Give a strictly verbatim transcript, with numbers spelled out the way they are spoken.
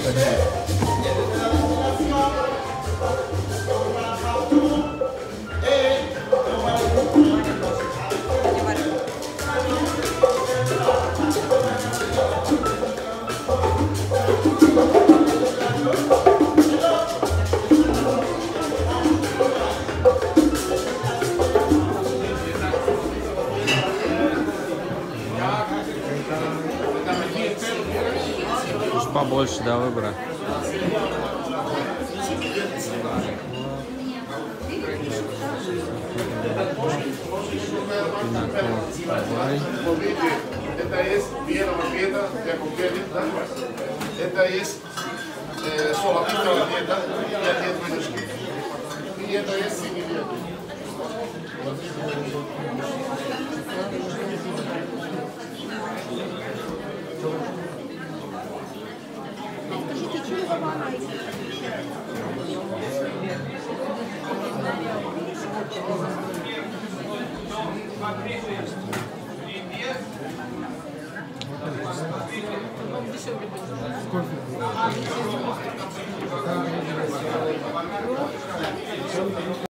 Побольше, да, выбора. Это есть bien dieta de cualquier dieta. Это есть solamente la dieta y la dieta minúscula. Y это есть sin dieta. Сколько?